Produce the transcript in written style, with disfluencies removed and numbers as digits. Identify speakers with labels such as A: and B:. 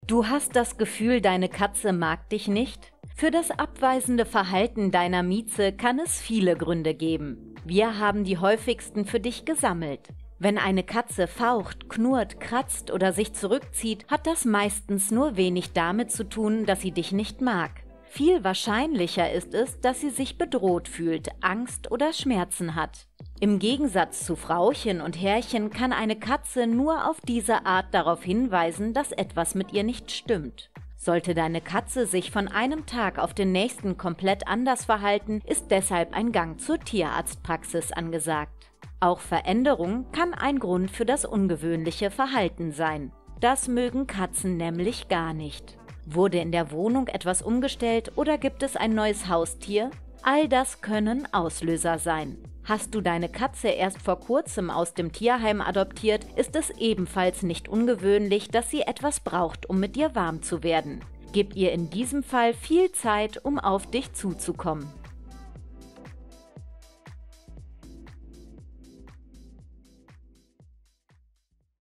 A: Du hast das Gefühl, deine Katze mag dich nicht? Für das abweisende Verhalten deiner Mieze kann es viele Gründe geben. Wir haben die häufigsten für dich gesammelt. Wenn eine Katze faucht, knurrt, kratzt oder sich zurückzieht, hat das meistens nur wenig damit zu tun, dass sie dich nicht mag. Viel wahrscheinlicher ist es, dass sie sich bedroht fühlt, Angst oder Schmerzen hat. Im Gegensatz zu Frauchen und Herrchen kann eine Katze nur auf diese Art darauf hinweisen, dass etwas mit ihr nicht stimmt. Sollte deine Katze sich von einem Tag auf den nächsten komplett anders verhalten, ist deshalb ein Gang zur Tierarztpraxis angesagt. Auch Veränderung kann ein Grund für das ungewöhnliche Verhalten sein. Das mögen Katzen nämlich gar nicht. Wurde in der Wohnung etwas umgestellt oder gibt es ein neues Haustier? All das können Auslöser sein. Hast du deine Katze erst vor kurzem aus dem Tierheim adoptiert, ist es ebenfalls nicht ungewöhnlich, dass sie etwas braucht, um mit dir warm zu werden. Gib ihr in diesem Fall viel Zeit, um auf dich zuzukommen.